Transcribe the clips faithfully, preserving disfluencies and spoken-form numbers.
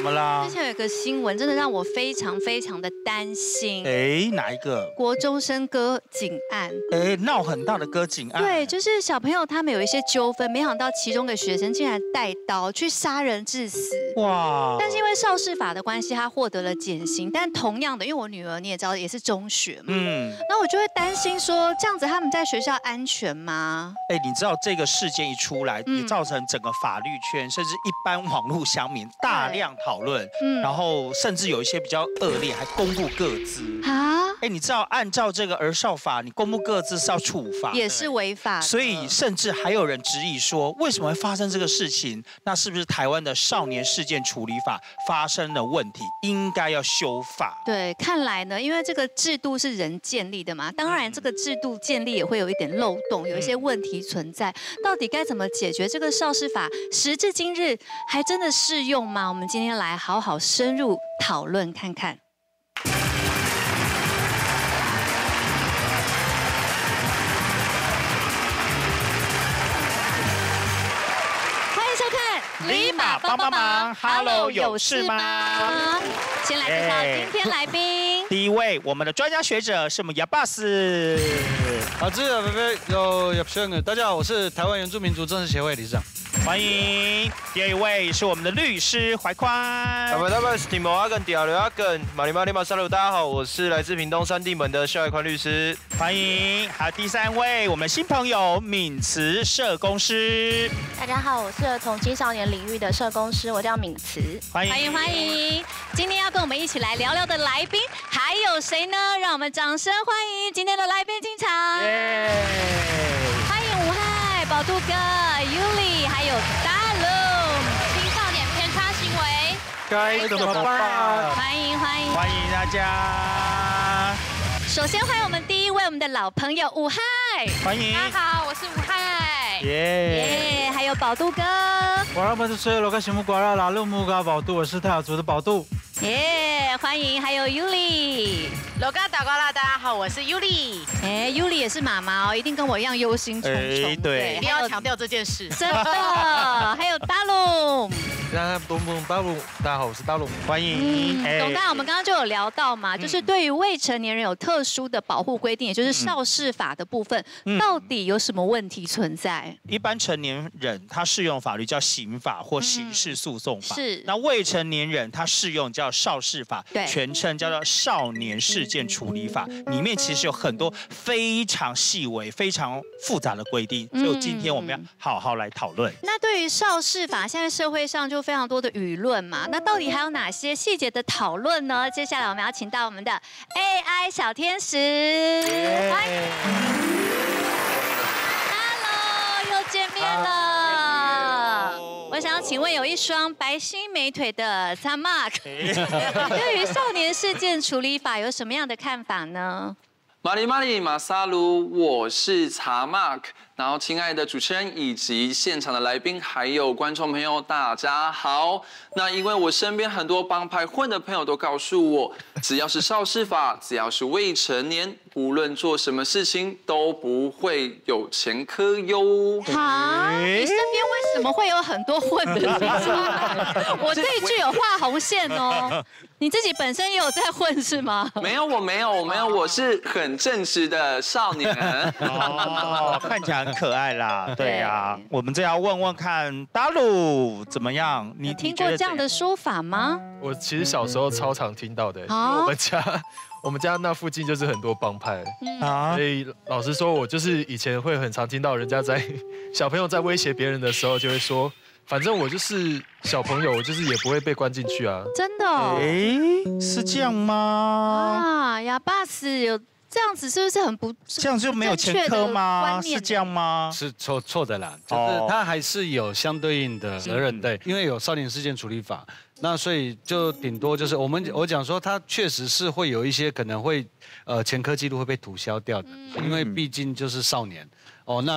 么啦？ 之前有一个新闻，真的让我非常非常的担心。 哎，哪一个？ 国中生割颈案。 哎，闹很大的割颈案。 对，就是小朋友他们有一些纠纷，没想到其中的学生竟然带刀去杀人致死。哇！但是因为少事法的关系，他获得了减刑。但同样的，因为我女儿你也知道也是中学嘛，嗯，那我就会担心说，这样子他们在学校安全吗？ 哎，你知道这个事件一出来，也造成整个法律圈甚至一般网络乡民大量讨论，嗯，然后甚至有一些比较恶劣，还公布个资啊。哎，你知道按照这个儿少法，你公布个资是要处罚， 也是违法。 所以甚至还有人质疑说，为什么会发生这个事情？那是不是台湾的少年事件处理法发生了问题，应该要修法？ 对，看来呢，因为这个制度是人建立的嘛，当然这个制度建立也会有一点漏洞，有一些问题存在。到底该怎么解决？这个少事法时至今日还真的适用吗？我们今天来好好深入讨论看看。 立马帮帮忙 ，Hello， 有事吗？ 先来介绍今天来宾。 第一位，我们的专家学者是我们亚巴斯。 好，这个有有朋友，大家好，我是台湾原住民族政治协会理事长， 欢迎。第二位是我们的律师怀宽。 大家好，我是提摩阿根迪亚刘阿根，马里马里马萨鲁，大家好，我是来自屏东三地门的肖怀宽律师， 欢迎。还有第三位，我们新朋友敏慈社工师。 大家好，我是儿童青少年领域的社工师，我叫敏慈。 欢迎欢迎欢迎！今天要跟我们一起来聊聊的来宾还有谁呢？让我们掌声欢迎今天的来宾进场。耶！欢迎武汉宝杜哥、Yuli， 还有大龙。青少年偏差行为该怎么办？ 欢迎欢迎欢迎大家。 首先欢迎我们第一位我们的老朋友武汉， 欢迎。 大家好，我是武汉。 耶耶！还有宝杜哥。 我们是吹罗卡西木瓜拉拉路木嘎宝杜，我是泰雅族的宝杜。 耶！欢迎，还有 Yuli。 罗嘎达瓜拉，大家好，我是 Yuli。 哎 ，Yuli 也是妈妈哦，一定跟我一样忧心忡忡。 对， 一定要强调这件事。 真的。还有大龙。 大家好，我是大龙， 欢迎。 董大，我们刚刚就有聊到嘛，就是对于未成年人有特殊的保护规定，也就是少事法的部分，到底有什么问题存在？ 一般成年人他适用法律叫刑法或刑事诉讼法， 是。 那未成年人他适用叫少事法，全称叫做少年事件处理法，里面其实有很多非常细微、非常复杂的规定，所以今天我们要好好来讨论。 那对于少事法，现在社会上就非常多的舆论嘛，那到底还有哪些细节的讨论呢？接下来我们要请到我们的 A I 小天使，欢迎 ，Hello， 又见面了。我想要请问，有一双白皙美腿的 Samak， 对于少年事件处理法有什么样的看法呢？ 马里马里马萨鲁，我是查 Mark。然后，亲爱的主持人以及现场的来宾，还有观众朋友，大家好。那因为我身边很多帮派混的朋友都告诉我，只要是少事法，只要是未成年，无论做什么事情都不会有前科哟。 好，你身边为什么会有很多混的人？我这一句有画红线哦。你自己本身也有在混是吗？ 没有，我没有，我没有，我是很正直的少年。 哦，看起来很可爱啦。对呀、啊，我们这要问问看，大陆怎么样？你听过这样的说法吗？ 我其实小时候超常听到的，因为我们家我们家那附近就是很多帮派啊，所以老实说，我就是以前会很常听到人家在小朋友在威胁别人的时候，就会说。反正我就是小朋友，我就是也不会被关进去啊。 真的、哦？ 哎，是这样吗？ 啊，哑巴斯有这样子，是不是很不？ 这样就没有前科吗？是这样吗？ 是错错的啦，就是他还是有相对应的责任，对，因为有少年事件处理法，那所以就顶多就是我们我讲说，他确实是会有一些可能会呃前科记录会被涂销掉的，因为毕竟就是少年。哦，那他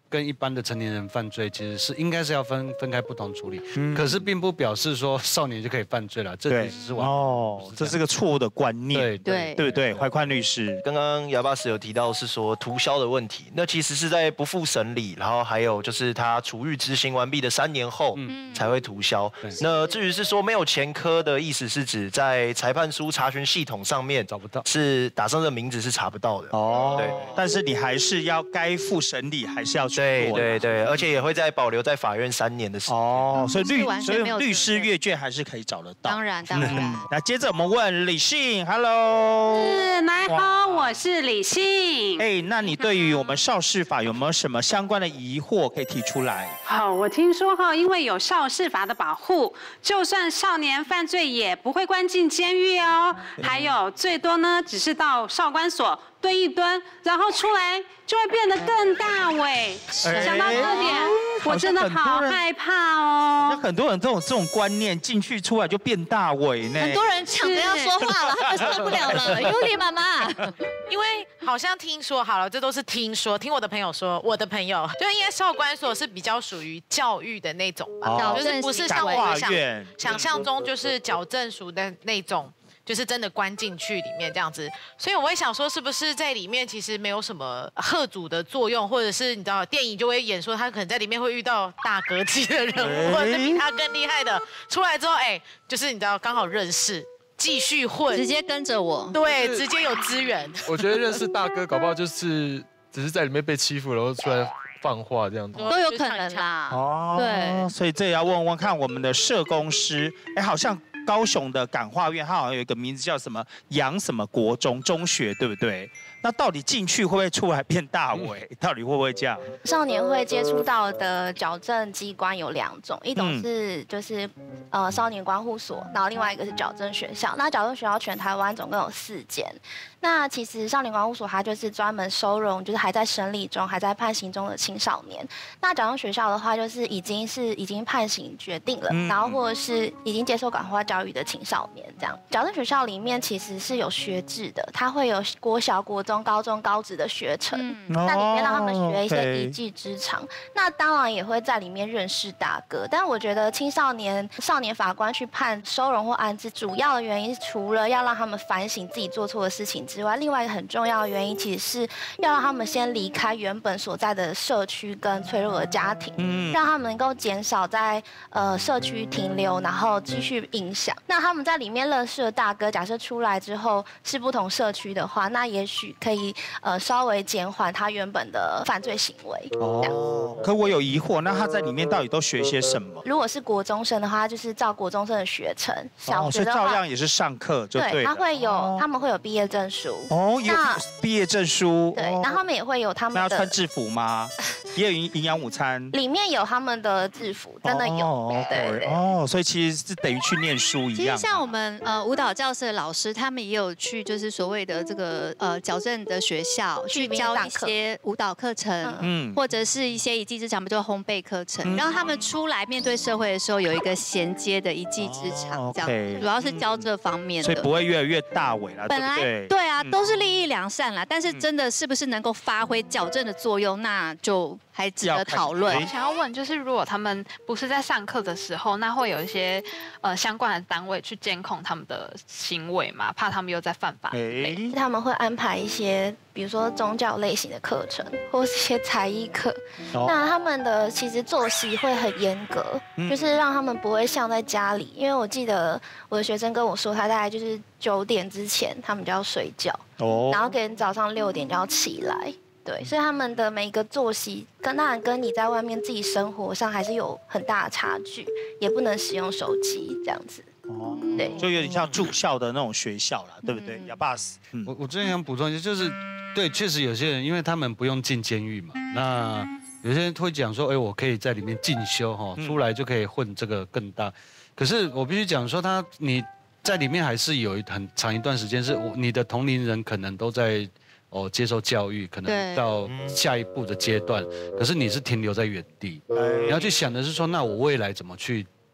跟一般的成年人犯罪其实是应该是要分分开不同处理，嗯、可是并不表示说少年就可以犯罪了，这其实是哦，这是个错误的观念， 对对对不对？怀宽律师， 刚刚亚巴斯有提到是说涂销的问题，那其实是在不付审理，然后还有就是他处遇执行完毕的三年后才会涂销。嗯、那至于是说没有前科的意思，是指在裁判书查询系统上面找不到， 是打上这名字是查不到的哦。对，但是你还是要该付审理，还是要去。 对对对，而且也会再保留在法院三年的时间哦， 所以律所以律师阅卷还是可以找得到。 当然当然。 那接着我们问李信 ，Hello， 是，大家好，我是李信。 哎，那你对于我们少事法有没有什么相关的疑惑可以提出来？ 好，我听说哈，因为有少事法的保护，就算少年犯罪也不会关进监狱哦，还有最多呢，只是到少管所蹲一蹲，然后出来就会变得更大尾。想到这点，我真的好害怕哦。 那很多人都有这种观念，进去出来就变大尾呢。 很多人抢着要说话了，他们受不了了。尤里妈妈， 因为好像听说好了，这都是听说，听我的朋友说，我的朋友就因为少管所是比较属于教育的那种吧，就是不是像我们想想象中就是矫正署的那种。就是真的关进去里面这样子，所以我会想说，是不是在里面其实没有什么吓阻的作用，或者是你知道电影就会演说他可能在里面会遇到大哥级的人物，或者是比他更厉害的，出来之后，哎，就是你知道刚好认识，继续混， 直接跟着我， 对，直接有资源。 我觉得认识大哥，搞不好就是只是在里面被欺负，然后出来放话这样子， 都有可能啦。 哦，对，所以这也要问问看我们的社工师，哎，好像。高雄的感化院，它好像有一个名字叫什么杨什么国中中学，对不对？那到底进去会不会出来变大尾？到底会不会这样？ 少年会接触到的矫正机关有两种，一种是就是呃少年观护所，然后另外一个是矫正学校。那矫正学校全台湾总共有四间。那其实少年观护所它就是专门收容就是还在审理中、还在判刑中的青少年。那矫正学校的话，就是已经是已经判刑决定了，嗯、然后或者是已经接受感化教育的青少年这样。矫正学校里面其实是有学制的，它会有国小、国中、高中、高职的学程，嗯、那里面让他们学一些一技之长。哦 okay、那当然也会在里面认识大哥。但我觉得青少年少年法官去判收容或安置，主要的原因除了要让他们反省自己做错的事情之外，另外一个很重要的原因，其实是要让他们先离开原本所在的社区跟脆弱的家庭，嗯、让他们能够减少在呃社区停留，然后继续影响。那他们在里面认识的大哥，假设出来之后是不同社区的话，那也许可以呃稍微减缓他原本的犯罪行为。 哦，可我有疑惑，那他在里面到底都学些什么？ 如果是国中生的话，就是照国中生的学程；小学的话， 哦、所以照样也是上课就对了。 对，他会有，哦、他们会有毕业证书。 哦，有毕业证书。 对，然后他们也会有他们的。 那要穿制服吗？也有营营养午餐。 里面有他们的制服，真的有。 哦，对哦，所以其实是等于去念书一样。 其实像我们呃舞蹈教室的老师，他们也有去就是所谓的这个呃矫正的学校去教一些舞蹈课程，嗯，或者是一些一技之长，比如说烘焙课程，让他们出来面对社会的时候有一个衔接的一技之长，这样主要是教这方面的， 所以不会越来越大尾了。 本来对啊，都是利益良善啦，但是真的是不是能够发挥矫正的作用，那就还值得讨论。 我想要问，就是如果他们不是在上课的时候，那会有一些呃相关的单位去监控他们的行为吗？怕他们又在犯法。 欸、他们会安排一些，比如说宗教类型的课程，或是一些才艺课。哦、那他们的其实作息会很严格，嗯、就是让他们不会像在家里。因为我记得我的学生跟我说，他大概就是九点之前他们就要睡觉，哦、然后可能早上六点就要起来。对，所以他们的每一个作息跟当然跟你在外面自己生活上还是有很大的差距，也不能使用手机这样子。 哦，对，就有点像住校的那种学校啦，对不对？亚巴斯， 嗯，我我这边想补充一下，就是对，确实有些人因为他们不用进监狱嘛，那有些人会讲说，哎，我可以在里面进修哈，出来就可以混这个更大。可是我必须讲说，他你在里面还是有一很长一段时间是我你的同龄人可能都在。哦，接受教育可能到下一步的阶段，可是你是停留在原地，你要去想的是说，那我未来怎么去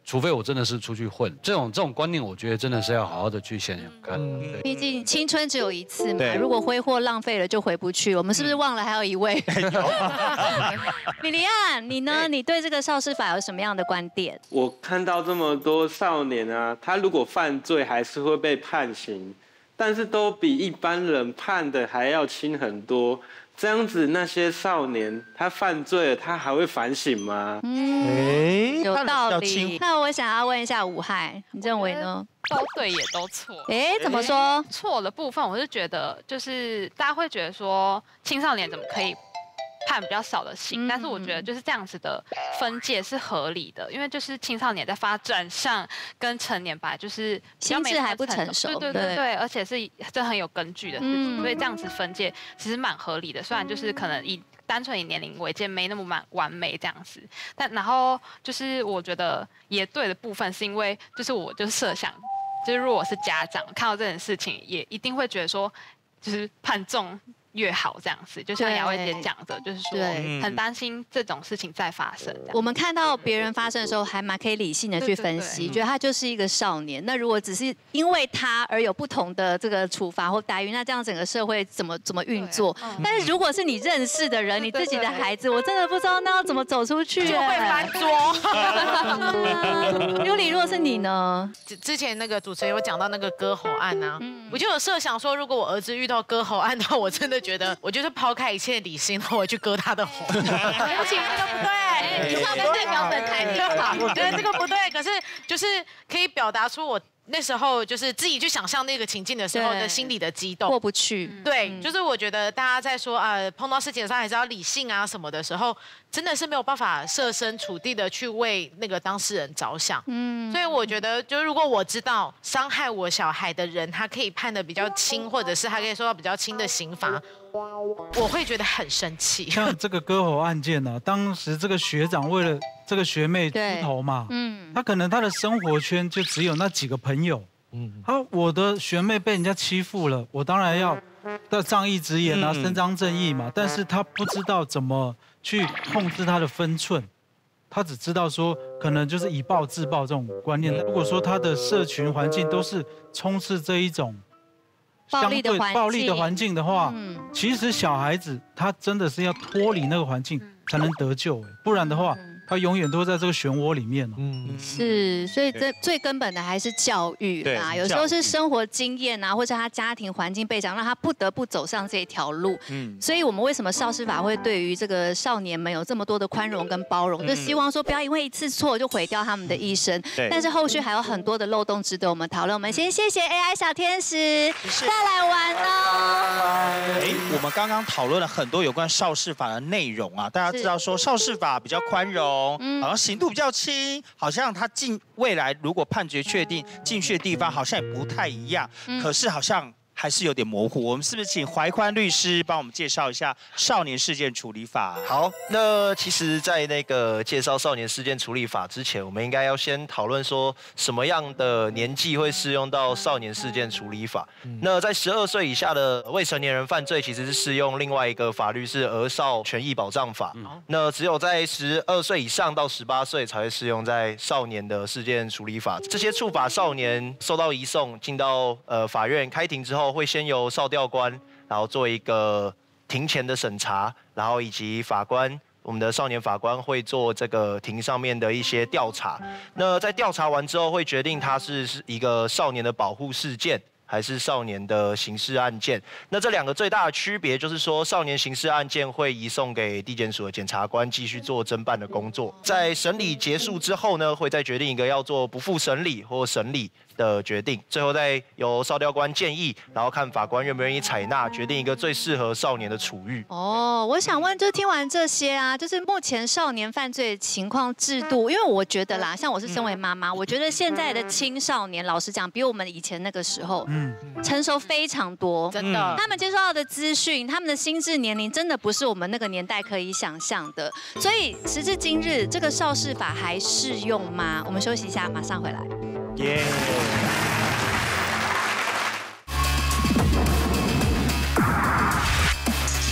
除非我真的是出去混，这种这种观念，我觉得真的是要好好的去想想看。 毕竟青春只有一次嘛，如果挥霍浪费了就回不去。我们是不是忘了还有一位？米莉安，你呢？你对这个少事法有什么样的观点？ 我看到这么多少年啊，他如果犯罪还是会被判刑，但是都比一般人判的还要轻很多。这样子，那些少年他犯罪了，他还会反省吗？ 嗯，有道理。那我想要问一下武汉，你认为呢？ 都对也都错。 哎，怎么说？ 错的部分，我是觉得就是大家会觉得说青少年怎么可以判比较少的刑，嗯、但是我觉得就是这样子的分界是合理的，因为就是青少年在发展上跟成年本来就是心智还不成熟， 对对对对，而且是这很有根据的事情，嗯、所以这样子分界其实蛮合理的。虽然就是可能以单纯以年龄为界没那么完完美这样子，但然后就是我觉得也对的部分是因为就是我就设想，就是如果我是家长看到这件事情，也一定会觉得说就是判重越好这样子，就像雅薇姐讲的，就是说很担心这种事情再发生。 我们看到别人发生的时候，还蛮可以理性的去分析，对对对，觉得他就是一个少年。那如果只是因为他而有不同的这个处罚或待遇，那这样整个社会怎么怎么运作？嗯、但是如果是你认识的人，你自己的孩子，我真的不知道那要怎么走出去， 就会翻桌。 尤里，如果是你呢？ 之前那个主持人有讲到那个割喉案啊，嗯、我就有设想说，如果我儿子遇到割喉案的话，我真的觉得我就是抛开一切理性，然后我去割他的喉。不行，这个不对， 以上跟代表本台立场。 对，这个不对。可是就是可以表达出我那时候就是自己去想象那个情境的时候的心理的激动， 过不去。 对，嗯、就是我觉得大家在说啊、呃，碰到事情上还是要理性啊什么的时候，真的是没有办法设身处地的去为那个当事人着想。嗯，所以我觉得，就如果我知道伤害我小孩的人，他可以判的比较轻，或者是他可以受到比较轻的刑罚，我会觉得很生气。 像这个割喉案件呢、啊，当时这个学长为了这个学妹出头嘛，嗯，他可能他的生活圈就只有那几个朋友，嗯，他我的学妹被人家欺负了，我当然要要仗义直言啊，伸张正义嘛，但是他不知道怎么去控制他的分寸，他只知道说可能就是以暴制暴这种观念。如果说他的社群环境都是充斥这一种暴力的环境， 暴力的环境的话，嗯、其实小孩子他真的是要脱离那个环境才能得救，不然的话。他永远都在这个漩涡里面。 嗯，是，所以这最根本的还是教育啦。有时候是生活经验啊，或者他家庭环境背景，让他不得不走上这条路。嗯，所以我们为什么少事法会对于这个少年们有这么多的宽容跟包容？嗯、就希望说不要因为一次错就毁掉他们的一生。对。但是后续还有很多的漏洞值得我们讨论。我们先谢谢 A I 小天使，再来玩哦。 哎，我们刚刚讨论了很多有关少事法的内容啊，大家知道说少事法比较宽容。嗯，好像刑度比较轻，好像他进未来如果判决确定进去的地方好像也不太一样，嗯、可是好像还是有点模糊。我们是不是请怀宽律师帮我们介绍一下少年事件处理法？ 好，那其实，在那个介绍少年事件处理法之前，我们应该要先讨论说什么样的年纪会适用到少年事件处理法。嗯、那在十二岁以下的未成年人犯罪，其实是适用另外一个法律是儿少权益保障法。嗯、那只有在十二岁以上到十八岁才会适用在少年的事件处理法。这些触法少年受到移送进到呃法院开庭之后，会先由少调官，然后做一个庭前的审查，然后以及法官，我们的少年法官会做这个庭上面的一些调查。那在调查完之后，会决定它是是一个少年的保护事件，还是少年的刑事案件。那这两个最大的区别就是说，少年刑事案件会移送给地检署的检察官继续做侦办的工作，在审理结束之后呢，会再决定一个要做不付审理或审理的决定，最后再由少调官建议，然后看法官愿不愿意采纳，决定一个最适合少年的处遇。 哦，我想问，就听完这些啊，就是目前少年犯罪情况制度，因为我觉得啦，像我是身为妈妈，嗯、我觉得现在的青少年，老实讲，比我们以前那个时候，嗯，成熟非常多， 真的。 他们接受到的资讯，他们的心智年龄，真的不是我们那个年代可以想象的。所以时至今日，这个少事法还适用吗？我们休息一下，马上回来。耶、yeah ！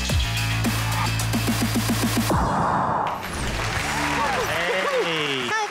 上一段节目当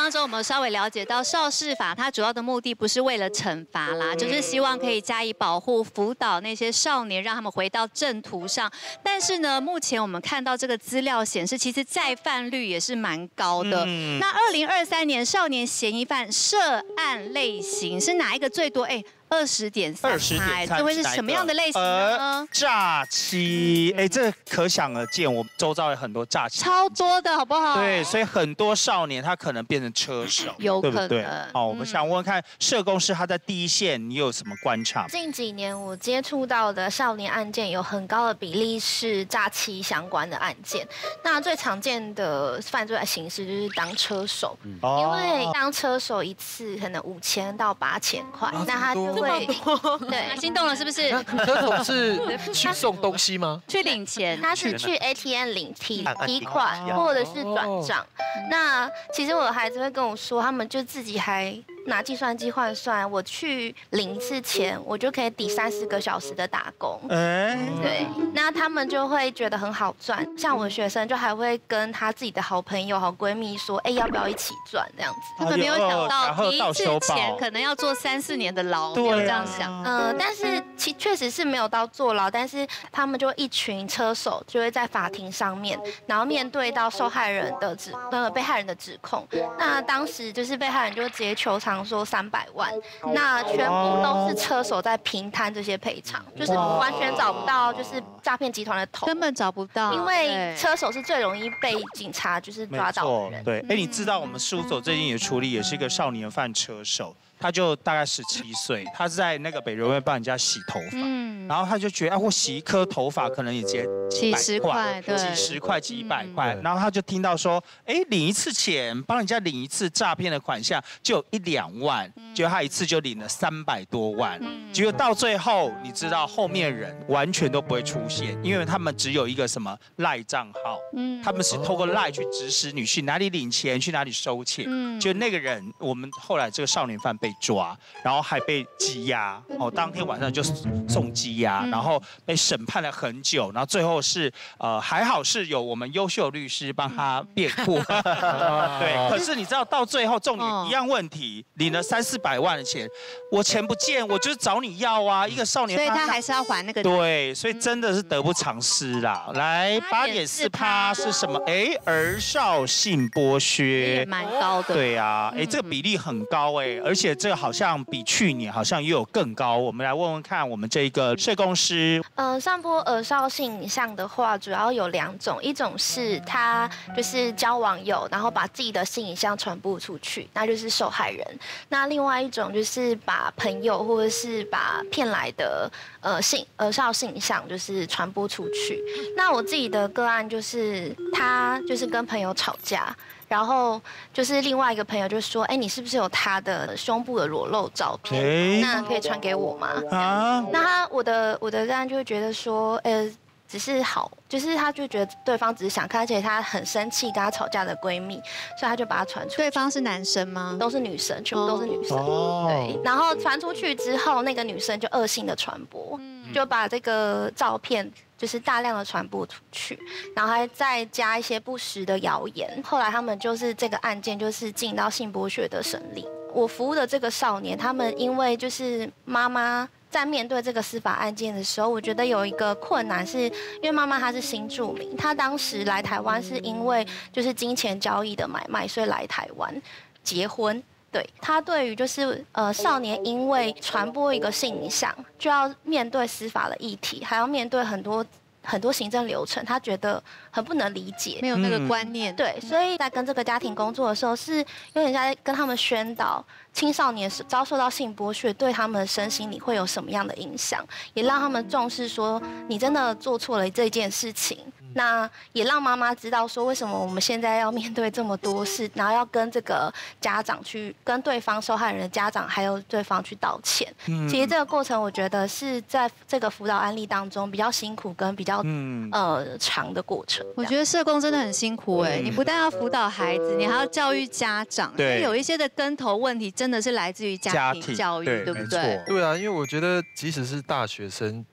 当中，我们稍微了解到少事法，它主要的目的不是为了惩罚啦，就是希望可以加以保护、辅导那些少年，让他们回到正途上。但是呢，目前我们看到这个资料显示，其实再犯率也是蛮高的。嗯、那二零二三年少年嫌疑犯涉案类型是哪一个最多？哎。二十点三，二十点三，这会是什么样的类型呢？ 诈欺，哎，这可想而知，我周遭有很多诈欺， 超多的好不好？ 对，所以很多少年他可能变成车手， 有可能。对不对？ 好，我们想问问看，社工师他在第一线，你有什么观察？ 近几年我接触到的少年案件有很高的比例是诈欺相关的案件。那最常见的犯罪形式就是当车手，因为当车手一次可能五千到八千块，那他就对，对， 心动了是不是？ 车手是去送东西吗？ 去领钱， 他是去 A T M 领提提款或者是转账。那其实我的孩子会跟我说，他们就自己还拿计算机换算，我去领一次钱，我就可以抵三四个小时的打工。哎，对，那他们就会觉得很好赚。像我的学生就还会跟他自己的好朋友、好闺蜜说，哎，要不要一起赚这样子？ 他们没有想到第一次钱可能要做三四年的牢，没有这样想。 呃，但是其确实是没有到坐牢，但是他们就一群车手就会在法庭上面，然后面对到受害人的指呃被害人的指控。那当时就是被害人就直接求偿说三百万，那全部都是车手在平摊这些赔偿，就是完全找不到就是诈骗集团的头， 根本找不到， 因为车手是最容易被警察就是抓到的人。 对，哎，你知道我们事务所最近也处理也是一个少年犯车手。他就大概十七岁，他是在那个北柔院帮人家洗头发，嗯，然后他就觉得啊，我洗一颗头发可能也接几十块，对， 几十块、几百块，然后他就听到说，哎，领一次钱，帮人家领一次诈骗的款项就有一两万，结果他一次就领了三百多万，结果到最后，你知道后面人完全都不会出现，因为他们只有一个什么赖账号，嗯，他们是透过赖去指使你去哪里领钱，去哪里收钱，嗯，就那个人，我们后来这个少年犯被抓，然后还被羁押，哦，当天晚上就送羁押，然后被审判了很久，然后最后是呃还好是有我们优秀律师帮他辩护，对，可是你知道到最后重点一样问题，领了三四百万的钱，我钱不见，我就是找你要啊，一个少年， 所以他还是要还那个， 对，所以真的是得不偿失啦。来，八点四趴是什么？哎，儿少性剥削， 蛮高的， 对啊，哎，这个比例很高哎，而且这个好像比去年好像也有更高，我们来问问看我们这个社工师。 呃，散播儿少性影像的话，主要有两种，一种是他就是交网友，然后把自己的性影像传播出去，那就是受害人；那另外一种就是把朋友或者是把骗来的呃性儿少性影像就是传播出去。那我自己的个案就是他就是跟朋友吵架。然后就是另外一个朋友就说，哎，你是不是有他的胸部的裸露照片？那可以传给我吗？啊，那他我的我的个案就会觉得说，呃，只是好，就是他就觉得对方只是想看，而且他很生气，跟他吵架的闺蜜，所以他就把他传出去。 对方是男生吗？ 都是女生，全部都是女生。哦，对。然后传出去之后，那个女生就恶性的传播，嗯、就把这个照片。就是大量的传播出去，然后还再加一些不实的谣言。后来他们就是这个案件就是进到性剥削的审理。我服务的这个少年，他们因为就是妈妈在面对这个司法案件的时候，我觉得有一个困难是，因为妈妈她是新住民，她当时来台湾是因为就是金钱交易的买卖，所以来台湾结婚。对他对于就是呃少年因为传播一个性影像，就要面对司法的议题，还要面对很多很多行政流程，他觉得很不能理解， 没有那个观念。 嗯、对，所以在跟这个家庭工作的时候，是有点在跟他们宣导青少年遭受到性剥削对他们的身心里会有什么样的影响，也让他们重视说你真的做错了这件事情。那也让妈妈知道说，为什么我们现在要面对这么多事，然后要跟这个家长去跟对方受害人的家长还有对方去道歉。嗯、其实这个过程，我觉得是在这个辅导案例当中比较辛苦跟比较、嗯、呃长的过程。 我觉得社工真的很辛苦哎、欸，嗯、你不但要辅导孩子，你还要教育家长。对，有一些的根头问题真的是来自于家庭教育，对不对？ 对啊，因为我觉得即使是大学生。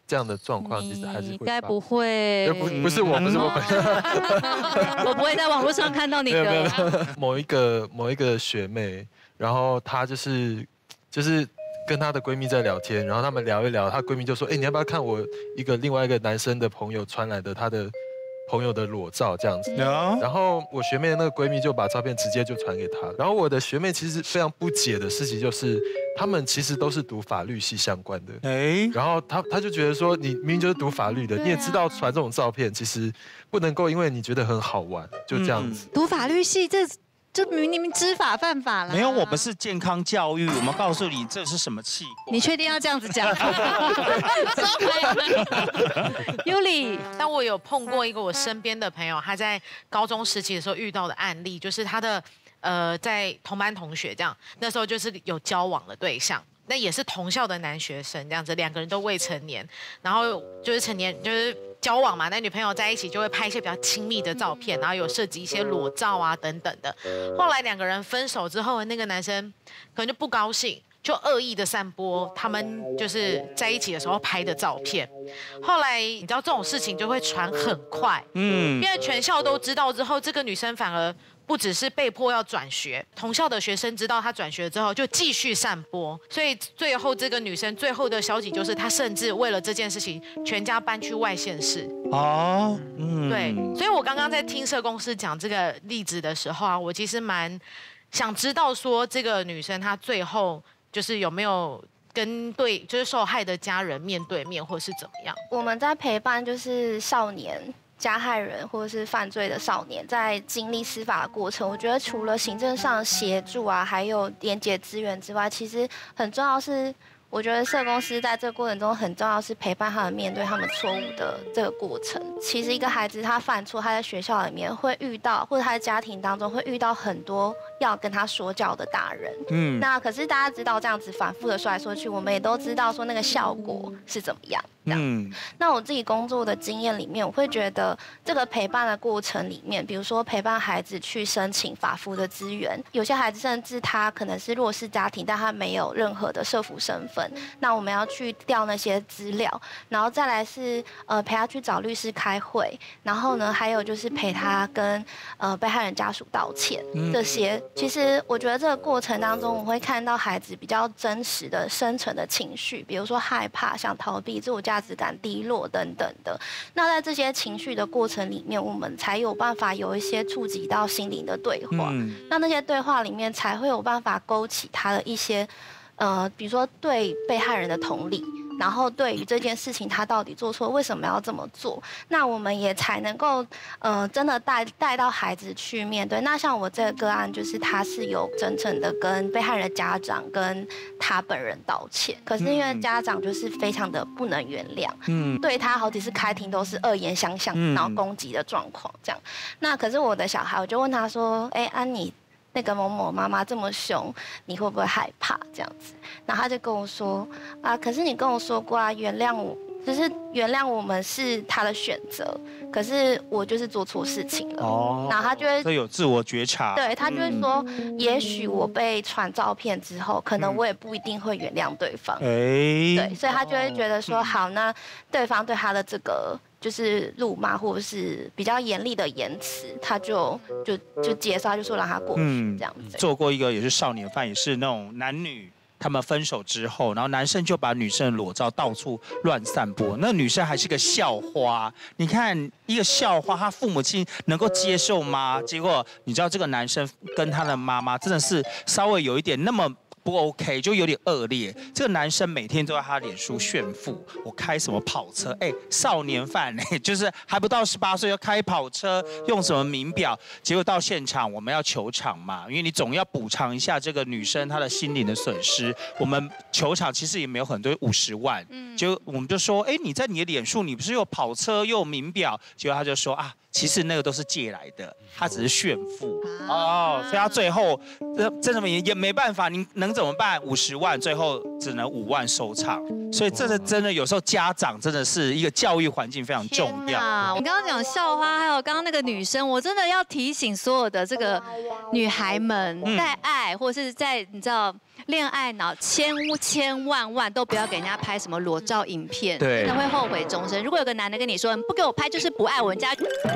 这样的状况，其实还是会。 应该不会。 不不是我，不是我本人。我不会在网络上看到你的。 某一个某一个学妹，然后她就是就是跟她的闺蜜在聊天，然后她们聊一聊，她闺蜜就说：“哎，你要不要看我一个另外一个男生的朋友传来的她的。”朋友的裸照这样子，然后我学妹的那个闺蜜就把照片直接就传给她，然后我的学妹其实非常不解的事情就是，他们其实都是读法律系相关的，哎，然后她她就觉得说，你明明就是读法律的，你也知道传这种照片其实不能够因为你觉得很好玩就这样子。 读法律系这。就明明知法犯法了。 没有，我们是健康教育，我们告诉你这是什么器官。 你确定要这样子讲？Yuli， 但我有碰过一个我身边的朋友，他在高中时期的时候遇到的案例，就是他的呃在同班同学这样，那时候就是有交往的对象。那也是同校的男学生，这样子两个人都未成年，然后就是成年就是交往嘛，男女朋友在一起就会拍一些比较亲密的照片，然后有涉及一些裸照啊等等的。后来两个人分手之后，那个男生可能就不高兴，就恶意的散播他们就是在一起的时候拍的照片。后来你知道这种事情就会传很快，嗯，因为全校都知道之后，这个女生反而。不只是被迫要转学，同校的学生知道她转学之后就继续散播，所以最后这个女生最后的消息就是她甚至为了这件事情全家搬去外县市。哦，嗯，对，所以我刚刚在听社工师讲这个例子的时候啊，我其实蛮想知道说这个女生她最后就是有没有跟对就是受害的家人面对面，或是怎么样？ 我们在陪伴就是少年。加害人或者是犯罪的少年，在经历司法的过程，我觉得除了行政上协助啊，还有连结资源之外，其实很重要是，我觉得社工师在这个过程中很重要是陪伴他们面对他们错误的这个过程。其实一个孩子他犯错，他在学校里面会遇到，或者他在家庭当中会遇到很多要跟他说教的大人。嗯，那可是大家知道这样子反复的说来说去，我们也都知道说那个效果是怎么样。嗯，那我自己工作的经验里面，我会觉得这个陪伴的过程里面，比如说陪伴孩子去申请法服的资源，有些孩子甚至他可能是弱势家庭，但他没有任何的社福身份，那我们要去调那些资料，然后再来是呃陪他去找律师开会，然后呢还有就是陪他跟呃被害人家属道歉，这些其实我觉得这个过程当中，我会看到孩子比较真实的深层的情绪，比如说害怕、想逃避、自我价值感低落等等的。那在这些情绪的过程里面，我们才有办法有一些触及到心灵的对话。嗯、那那些对话里面才会有办法勾起他的一些，呃，比如说对被害人的同理。然后对于这件事情，他到底做错，为什么要这么做？那我们也才能够，呃，真的带带到孩子去面对。那像我这个个案，就是他是有真诚的跟被害人的家长跟他本人道歉，可是因为家长就是非常的不能原谅，嗯，对他好几次开庭都是恶言相向，然后攻击的状况这样。那可是我的小孩，我就问他说，哎，安妮。那个某某妈妈这么凶，你会不会害怕这样子？然后他就跟我说啊，可是你跟我说过啊，原谅我，就是原谅我们是他的选择，可是我就是做错事情了。哦，然后他就会所以有自我觉察， 对他就会说，嗯、也许我被传照片之后，可能我也不一定会原谅对方。哎、嗯，对，所以他就会觉得说，好，那对方对他的这个。就是辱骂或者是比较严厉的言辞，他就就就接受，他就说让他过去这样子。 做过一个也是少年犯，也是那种男女他们分手之后，然后男生就把女生的裸照到处乱散播，那女生还是个校花。你看一个校花，他父母亲能够接受吗？结果你知道这个男生跟他的妈妈真的是稍微有一点那么。不 OK， 就有点恶劣。这个男生每天都在他脸书炫富，我开什么跑车？哎，少年犯哎，就是还不到十八岁要开跑车，用什么名表？结果到现场我们要求偿嘛，因为你总要补偿一下这个女生她的心灵的损失。我们求偿其实也没有很多，五十万。嗯，就我们就说，哎，你在你的脸书，你不是有跑车又有名表？结果他就说啊。其实那个都是借来的，他只是炫富哦，所以他最后这这什么也也没办法，你能怎么办？五十万最后只能五万收场，所以这是真的有时候家长真的是一个教育环境非常重要。 我刚刚讲校花，还有刚刚那个女生，我真的要提醒所有的这个女孩们，在爱或是在你知道恋爱脑，千千万万都不要给人家拍什么裸照影片， 对， 真的会后悔终身。如果有个男的跟你说你不给我拍就是不爱我，人家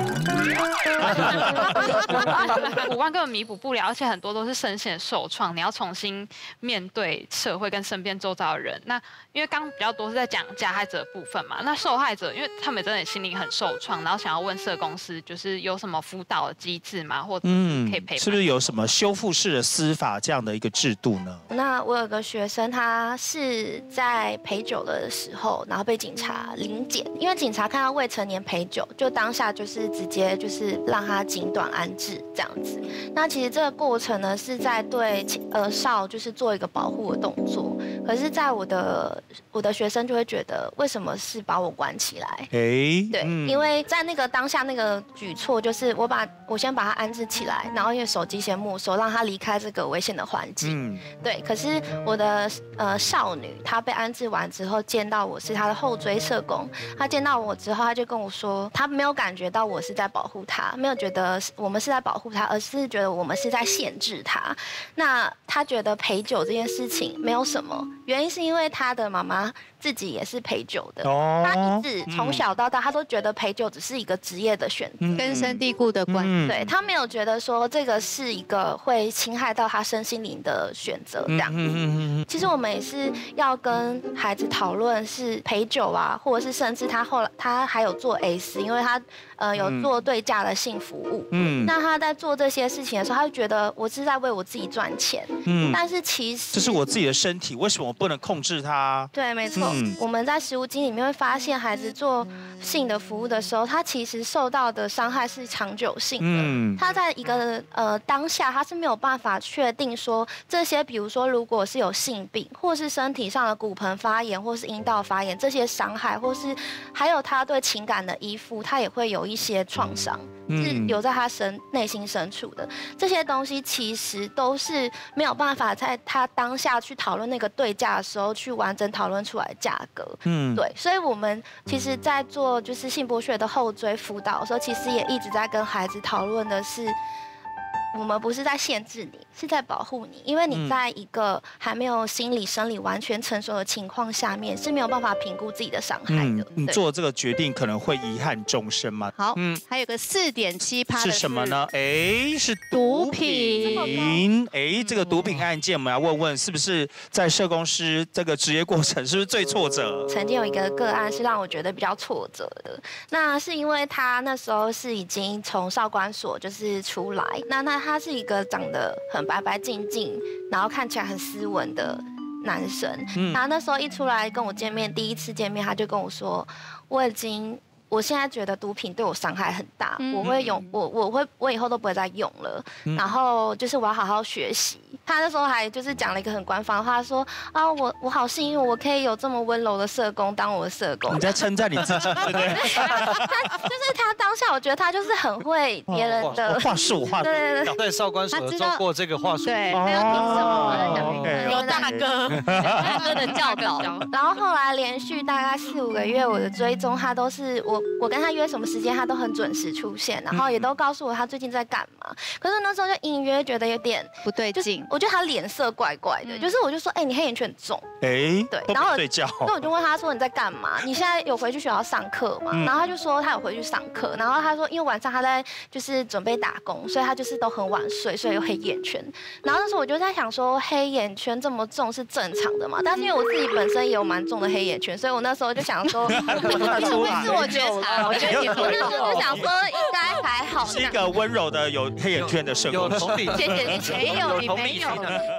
五官根本弥补不了，而且很多都是深陷受创，你要重新面对社会跟身边周遭的人。那因为刚比较多是在讲加害者的部分嘛，那受害者因为他们真的心灵很受创，然后想要问社公司就是有什么辅导的机制吗，或者可以陪伴、嗯， 是不是有什么修复式的司法这样的一个制度呢？ 那我有个学生，他是在陪酒的时候，然后被警察临检，因为警察看到未成年陪酒，就当下就是直接就是让他警短安置这样子。那其实这个过程呢，是在对儿少就是做一个保护的动作。可是，在我的我的学生就会觉得，为什么是把我关起来？哎，对，嗯、因为在那个当下那个举措，就是我把我先把他安置起来，然后因为手机先没收，让他离开这个危险的环境。嗯、对，可是我的呃少女，她被安置完之后，见到我是她的后追社工，她见到我之后，她就跟我说，她没有感觉到我是在保护她，没有觉得我们是在保护她，而是觉得我们是在限制她。那她觉得陪酒这件事情没有什么。原因是因为他的妈妈自己也是陪酒的，哦、他一直从小到大，他都觉得陪酒只是一个职业的选择， 嗯、根深蒂固的观念。 嗯、对他没有觉得说这个是一个会侵害到他身心灵的选择这样子。嗯、其实我们也是要跟孩子讨论，是陪酒啊，或者是甚至他后来他还有做 S， 因为他呃有做对价的性服务。嗯，那他在做这些事情的时候，他就觉得我是在为我自己赚钱。嗯，但是其实这是我自己的身体，为什么我不能控制它？ 对，没错。嗯、我们在实务经里面会发现，孩子做性的服务的时候，他其实受到的伤害是长久性的。嗯、他在一个呃当下，他是没有办法确定说这些，比如说如果是有性病，或是身体上的骨盆发炎，或是阴道发炎这些伤害，或是还有他对情感的依附，他也会有一些创伤。是留在他深内心深处的这些东西，其实都是没有办法在他当下去讨论那个对价的时候，去完整讨论出来的价格。嗯，对，所以我们其实，在做就是性剥削的后追辅导的时候，其实也一直在跟孩子讨论的是，我们不是在限制你，是在保护你，因为你在一个还没有心理生理完全成熟的情况下面，是没有办法评估自己的伤害的。嗯、 你做这个决定可能会遗憾终身吗？ 好，嗯，还有个四点七趴是什么呢？哎，是毒品。哎，这个毒品案件，我们要问问，是不是在社工师这个职业过程，是不是最挫折？ 曾经有一个个案是让我觉得比较挫折的，那是因为他那时候是已经从少管所就是出来，那那他是一个长得很白白净净，然后看起来很斯文的男生。嗯、然后那时候一出来跟我见面，第一次见面他就跟我说，我已经。我现在觉得毒品对我伤害很大，嗯、我会用我我会我以后都不会再用了，嗯、然后就是我要好好学习。他那时候还就是讲了一个很官方的话，说啊我我好幸运，我可以有这么温柔的社工当我的社工。 你在称赞你自己，对不对？ 他就是他当下，我觉得他就是很会别人的话术，话术。 对对对，在少管所做过这个话术。 对，他要听什么？ 有大哥， 大哥的教导。 然后后来连续大概四五个月，我的追踪他都是我。我跟他约什么时间，他都很准时出现，然后也都告诉我他最近在干嘛。可是那时候就隐约觉得有点不对劲， 我觉得他脸色怪怪的，嗯、就是我就说，哎、欸，你黑眼圈很重， 哎、欸， 对，然后睡觉， 所以我就问他说你在干嘛？你现在有回去学校上课吗？嗯、然后他就说他有回去上课，然后他说因为晚上他在就是准备打工，所以他就是都很晚睡，所以有黑眼圈。然后那时候我就在想说，黑眼圈这么重是正常的嘛？但是因为我自己本身也有蛮重的黑眼圈，所以我那时候就想说，会自我觉察。我觉得你我那时候就想说应该还好。 是一个温柔的有黑眼圈的社工。 有同理心， 谢谢你，没有你没有。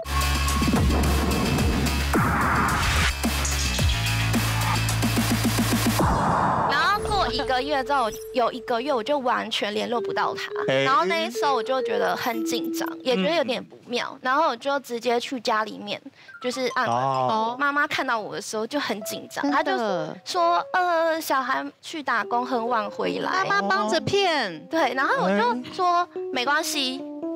然后过一个月之后，有一个月我就完全联络不到他，欸、然后那时候我就觉得很紧张，也觉得有点不妙，嗯、然后我就直接去家里面，就是按哦，妈妈看到我的时候就很紧张，她就说呃小孩去打工很晚回来， 妈妈帮着骗， 对，然后我就说没关系。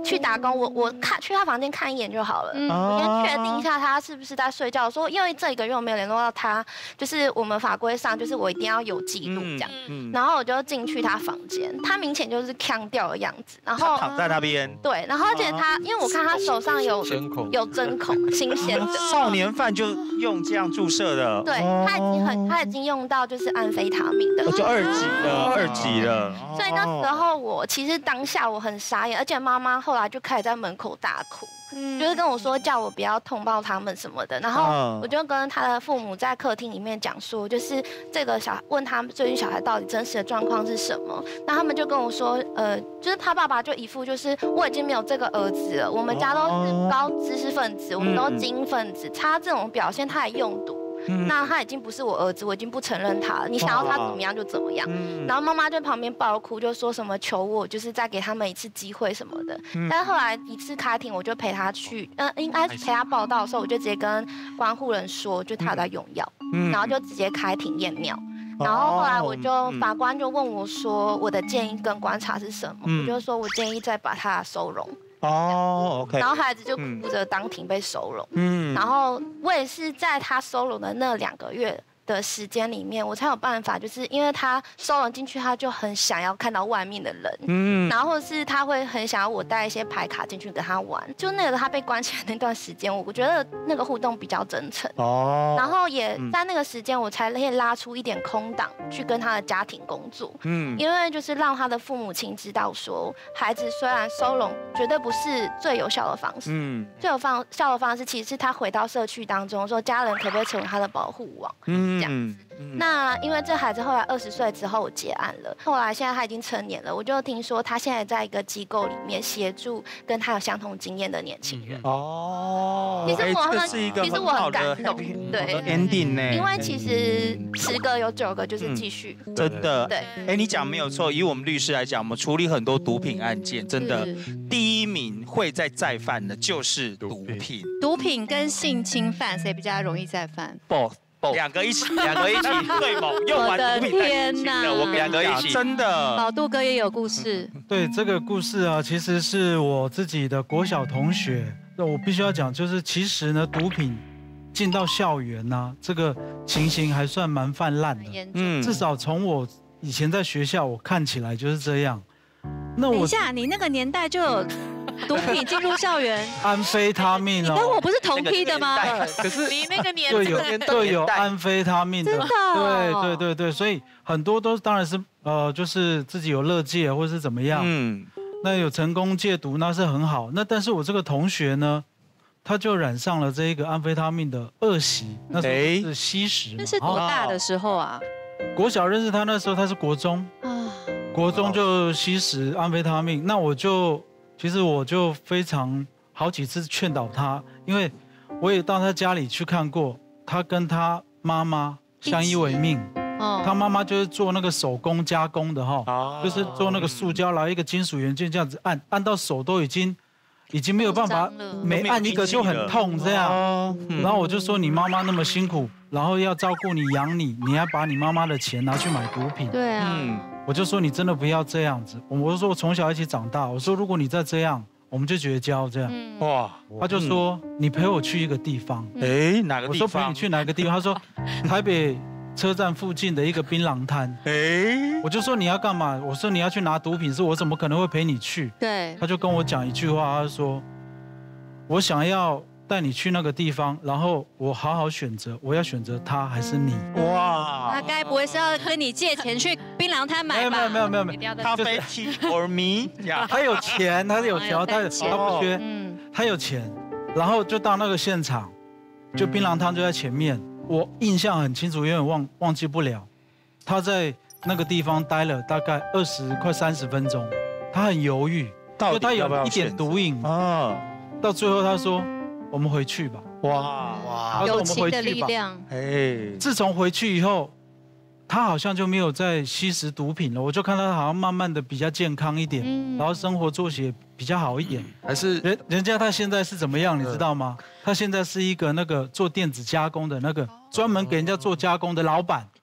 去打工，我我看去他房间看一眼就好了，嗯、我先确定一下他是不是在睡觉。说因为这一个月我没有联络到他，就是我们法规上就是我一定要有记录这样。嗯嗯、然后我就进去他房间，他明显就是呛掉的样子，然后躺在那边。 对，然后而且他因为我看他手上有有针孔，新鲜的。 少年犯就用这样注射的。 对，他已经很他已经用到就是安非他命的， 就二级的二级了。 所以那时候我其实当下我很傻眼，而且妈妈后来就开始在门口大哭，嗯、就是跟我说叫我不要通报他们什么的。然后我就跟他的父母在客厅里面讲说，就是这个小问他们最近小孩到底真实的状况是什么。那他们就跟我说，呃，就是他爸爸就一副就是我已经没有这个儿子了，我们家都是高知识分子，我们都精英分子，他这种表现他还用毒。嗯、那他已经不是我儿子，我已经不承认他了。你想要他怎么样就怎么样。嗯、然后妈妈在旁边爆哭，就说什么求我，就是再给他们一次机会什么的。嗯、但是后来一次开庭，我就陪他去，嗯、呃，应该陪他报到的时候，我就直接跟关护人说，就他有在用药，嗯、然后就直接开庭验尿。然后后来我就法官就问我说，我的建议跟观察是什么？嗯、我就说我建议再把他收容。 哦 ，OK。 然后孩子就哭着当庭被收容。嗯。然后我也是在他收容的那两个月的时间里面，我才有办法，就是因为他收容进去，他就很想要看到外面的人。嗯。然后是他会很想要我带一些牌卡进去跟他玩。就那个他被关起来那段时间，我我觉得那个互动比较真诚。哦。然后也在那个时间，我才可以拉出一点空档去跟他的家庭工作。嗯。因为就是让他的父母亲知道说，孩子虽然收容绝对不是最有效的方式。嗯。最有方效的方式，其实是他回到社区当中，说家人可不可以成为他的保护网。嗯。这样子，嗯、那因为这孩子后来二十岁之后我结案了，后来现在他已经成年了，我就听说他现在在一个机构里面协助跟他有相同经验的年轻人。哦，其实我很，其实我很感动，对 ending 呢， 因为其实十个有九个就是继续， 嗯、真的，对，哎，你讲没有错，以我们律师来讲，我们处理很多毒品案件，真的第一名会再再犯的就是毒品， 毒品跟性侵犯谁比较容易再犯？ 不。两个一起，两个一起，对吗？用完毒品天哪， 我两个一起，真的。 宝杜哥也有故事。 对这个故事啊，其实是我自己的国小同学。那我必须要讲，就是其实呢，毒品进到校园呢、啊，这个情形还算蛮泛滥的。嗯，至少从我以前在学校，我看起来就是这样。 那我等一下，你那个年代就有毒品进入校园， 安非他命哦。 你跟我不是同批的吗？ 可是你那个年对有对有安非他命的， 真的、 哦，对对对对，所以很多都当然是呃，就是自己有乐戒或是怎么样，嗯，那有成功戒毒那是很好。那但是我这个同学呢，他就染上了这一个安非他命的恶习，那时候是吸食。 那是多大的时候啊？ 国小认识他那时候他是国中啊，国中就吸食安非他命，那我就。其实我就非常好几次劝导他，因为我也到他家里去看过，他跟他妈妈相依为命。哦，他妈妈就是做那个手工加工的哈，哦、就是做那个塑胶，然后一个金属元件这样子按，按到手都已经已经没有办法，每按一个就很痛这样。哦嗯、然后我就说你妈妈那么辛苦，然后要照顾你养你，你还把你妈妈的钱拿去买毒品。 对啊。 嗯我就说你真的不要这样子，我就说我从小一起长大，我说如果你再这样，我们就绝交这样。嗯、哇，他就说、嗯、你陪我去一个地方。 哎，哪个地方？ 我说陪你去哪个地方？他说台北车站附近的一个槟榔摊。哎，我就说你要干嘛？我说你要去拿毒品，是我怎么可能会陪你去？ 对， 他就跟我讲一句话，他说我想要带你去那个地方，然后我好好选择，我要选择他还是你？哇！ 他该不会是要跟你借钱去槟榔摊买吧？ 没有没有没有没有， 咖啡 tea or me？ 他有钱，他有钱，他他不缺，嗯，他有钱，然后就到那个现场，就槟榔摊就在前面，我印象很清楚，有点忘忘记不了。他在那个地方待了大概二十快三十分钟，他很犹豫，因为他有一点毒瘾啊。到最后他说。我们回去吧。哇哇！友情的力量。 哎，自从回去以后，他好像就没有再吸食毒品了。我就看到他好像慢慢的比较健康一点，嗯、然后生活作息也比较好一点。 还是人人家他现在是怎么样，你知道吗？他现在是一个那个做电子加工的那个专门给人家做加工的老板。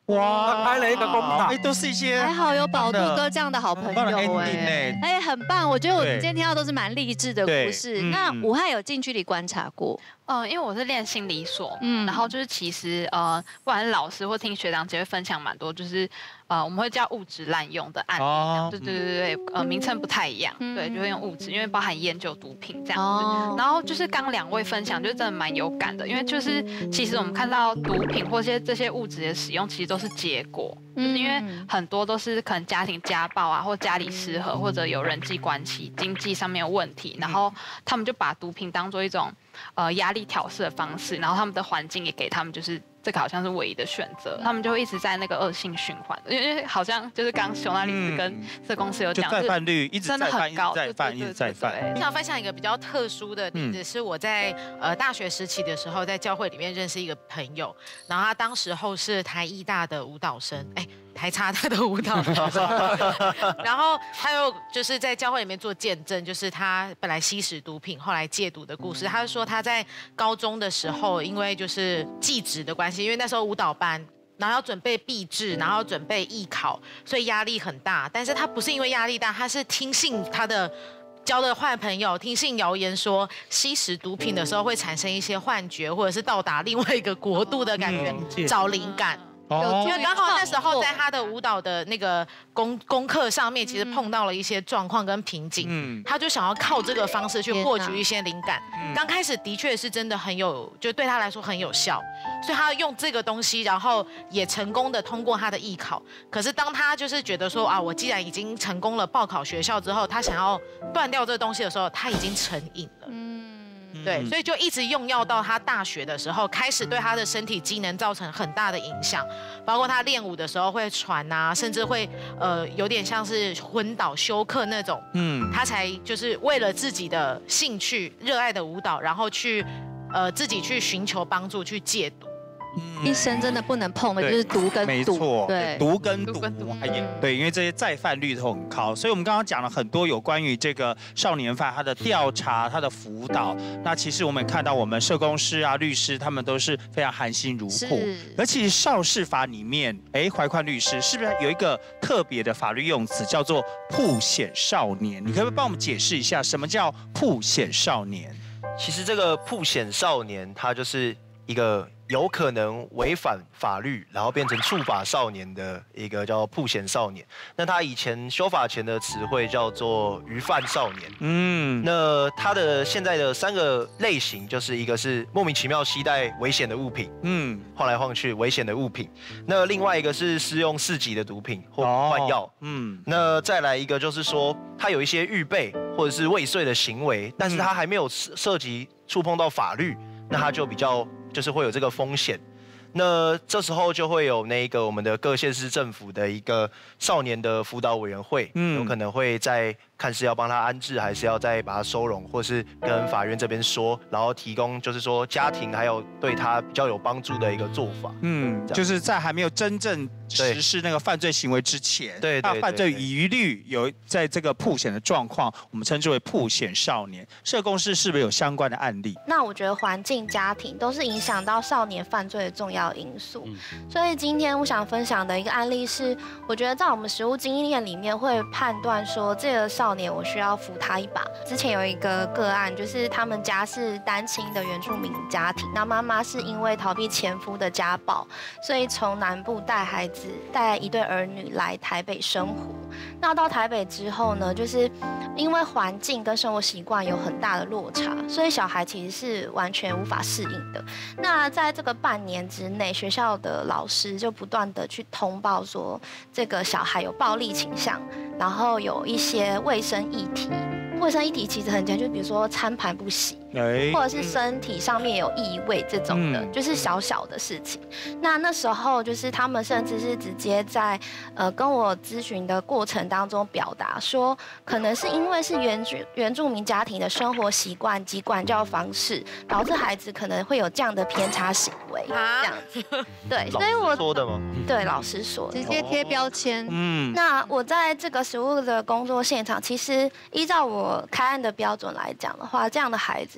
哇，开了一个工厂， 哎，都是一些还好有宝杜哥这样的好朋友哎，哎，很棒。我觉得我们今天听到都是蛮励志的故事。那武汉有近距离观察过？ 呃，因为我是练心理所，嗯，然后就是其实呃，不管是老师或听学长姐会分享蛮多，就是呃，我们会叫物质滥用的案例，哦、对对对对，呃，名称不太一样，嗯、对，就会用物质，因为包含烟酒毒品这样子。哦、然后就是刚两位分享，就是真的蛮有感的，因为就是其实我们看到毒品或些这些物质的使用，其实都是结果，嗯、就是因为很多都是可能家庭家暴啊，或家里失和，或者有人际关系、经济上面有问题，然后他们就把毒品当做一种。呃，压力调试的方式，然后他们的环境也给他们，就是这个好像是唯一的选择，他们就会一直在那个恶性循环，因为好像就是刚熊娜律师跟这公司有讲， 就再犯率一直真的很高， 再犯一直再犯。 我想分享一个比较特殊的例子，是我在呃大学时期的时候，在教会里面认识一个朋友，然后他当时候是台艺大的舞蹈生，哎。台差他的舞蹈，然后他又就是在教会里面做见证，就是他本来吸食毒品，后来戒毒的故事。他就说他在高中的时候，因为就是技职的关系，因为那时候舞蹈班，然后要准备毕制，然后要准备艺考，所以压力很大。但是他不是因为压力大，他是听信他的交的坏朋友，听信谣言说吸食毒品的时候会产生一些幻觉，或者是到达另外一个国度的感觉，嗯、找灵感。因为刚好那时候在他的舞蹈的那个功功课上面，其实碰到了一些状况跟瓶颈，嗯、他就想要靠这个方式去获取一些灵感。刚开始的确是真的很有，就对他来说很有效，所以他用这个东西，然后也成功的通过他的艺考。可是当他就是觉得说啊，我既然已经成功了报考学校之后，他想要断掉这个东西的时候，他已经成瘾了。对，所以就一直用药到他大学的时候，开始对他的身体机能造成很大的影响，包括他练舞的时候会喘啊，甚至会呃有点像是昏倒休克那种。嗯，他才就是为了自己的兴趣、热爱的舞蹈，然后去呃自己去寻求帮助，去戒毒。 嗯、一生真的不能碰的就是毒跟毒， 没错， 对， 毒跟毒，也对，因为这些再犯率都很高，所以我们刚刚讲了很多有关于这个少年犯他的调查、他的辅导。那其实我们看到我们社工师啊、律师，他们都是非常含辛茹苦。而其实少事法里面，哎，怀宽律师是不是有一个特别的法律用词叫做曝险少年？你可不可以帮我们解释一下什么叫曝险少年？ 其实这个曝险少年，他就是一个有可能违反法律，然后变成触法少年的一个叫曝险少年。那他以前修法前的词汇叫做虞犯少年。嗯，那他的现在的三个类型，就是一个是莫名其妙携带危险的物品，嗯，晃来晃去危险的物品。那另外一个是施用四级的毒品或换药，嗯，那再来一个就是说他有一些预备或者是未遂的行为，但是他还没有涉及触碰到法律，那他就比较。就是会有这个风险，那这时候就会有那个我们的各县市政府的一个少年的辅导委员会，嗯，有可能会在看是要帮他安置，还是要再把他收容，或是跟法院这边说，然后提供就是说家庭还有对他比较有帮助的一个做法。嗯， 就是在还没有真正实施那个犯罪行为之前， 对， 他犯罪疑虑有在这个曝险的状况，我们称之为曝险少年。社工师是不是有相关的案例？ 那我觉得环境、家庭都是影响到少年犯罪的重要因素。嗯、所以今天我想分享的一个案例是，我觉得在我们实务经验里面会判断说这个少年我需要扶他一把。之前有一个个案，就是他们家是单亲的原住民家庭，那妈妈是因为逃避前夫的家暴，所以从南部带孩子带一对儿女来台北生活。那到台北之后呢，就是因为环境跟生活习惯有很大的落差，所以小孩其实是完全无法适应的。那在这个半年之内，学校的老师就不断的去通报说，这个小孩有暴力倾向，然后有一些卫生议题。卫生议题其实很简单，就比如说餐盘不洗，欸、或者是身体上面有异味这种的，嗯、就是小小的事情。那那时候就是他们甚至是直接在呃跟我咨询的过程当中表达说，可能是因为是原住原住民家庭的生活习惯及管教方式，导致孩子可能会有这样的偏差行为，啊、这样子。对，所以我说的吗？ 对，老师说的， 直接贴标签。 嗯，那我在这个实务的工作现场，其实依照我开案的标准来讲的话，这样的孩子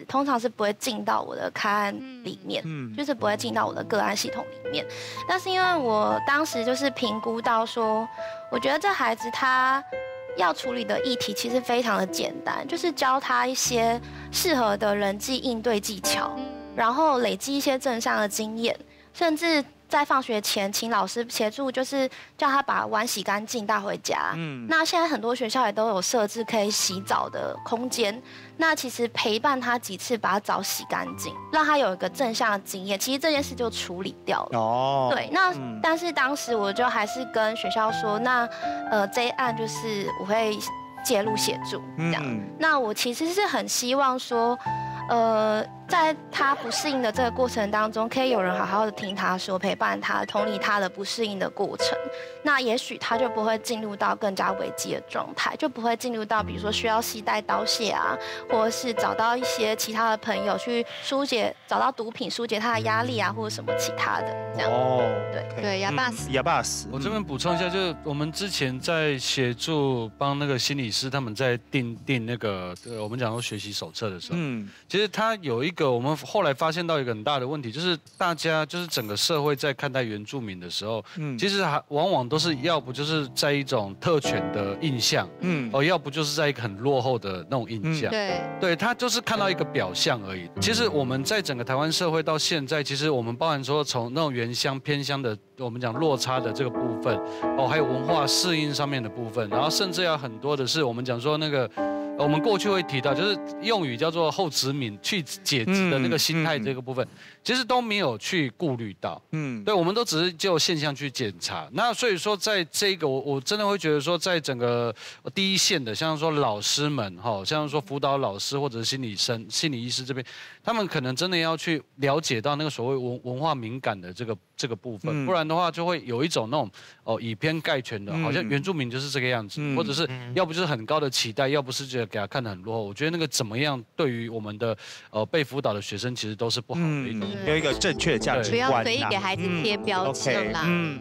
通常是不会进到我的开案里面，嗯，就是不会进到我的个案系统里面。但是因为我当时就是评估到说，我觉得这孩子他要处理的议题其实非常的简单，就是教他一些适合的人际应对技巧，然后累积一些正向的经验，甚至在放学前请老师协助，就是叫他把碗洗干净带回家。嗯，那现在很多学校也都有设置可以洗澡的空间，那其实陪伴他几次把澡洗干净，让他有一个正向的经验，其实这件事就处理掉了。哦，对，那、嗯、但是当时我就还是跟学校说，那呃这一案就是我会介入协助这样。嗯、那我其实是很希望说。呃，在他不适应的这个过程当中，可以有人好好的听他说，陪伴他，同理他的不适应的过程。那也许他就不会进入到更加危机的状态，就不会进入到比如说需要携带刀械啊，或者是找到一些其他的朋友去疏解，找到毒品疏解他的压力啊，或者什么其他的这样。哦，对对，哑巴死， 哑巴死。 我这边补充一下，就是我们之前在协助帮那个心理师他们在订订那个呃，我们讲说学习手册的时候，嗯。其实它有一个，我们后来发现到一个很大的问题，就是大家就是整个社会在看待原住民的时候，嗯，其实还往往都是要不就是在一种特权的印象，嗯，哦，要不就是在一个很落后的那种印象，嗯、对，对，他就是看到一个表象而已。其实我们在整个台湾社会到现在，其实我们包含说从那种原乡偏乡的，我们讲落差的这个部分，哦，还有文化适应上面的部分，然后甚至要很多的是我们讲说那个。我们过去会提到，就是用语叫做后殖民去解殖的那个心态这个部分，嗯嗯、其实都没有去顾虑到。嗯，对，我们都只是就现象去检查。那所以说，在这个我我真的会觉得说，在整个第一线的，像说老师们哈，像说辅导老师或者是心理生、心理医师这边，他们可能真的要去了解到那个所谓文文化敏感的这个这个部分，嗯、不然的话就会有一种那种哦以偏概全的，好像原住民就是这个样子，嗯、或者是要不就是很高的期待，要不是觉得给他看得很落后。我觉得那个怎么样，对于我们的呃被辅导的学生，其实都是不好的一种。 有一个正确的价值观， 不要随意给孩子贴标签啦。嗯。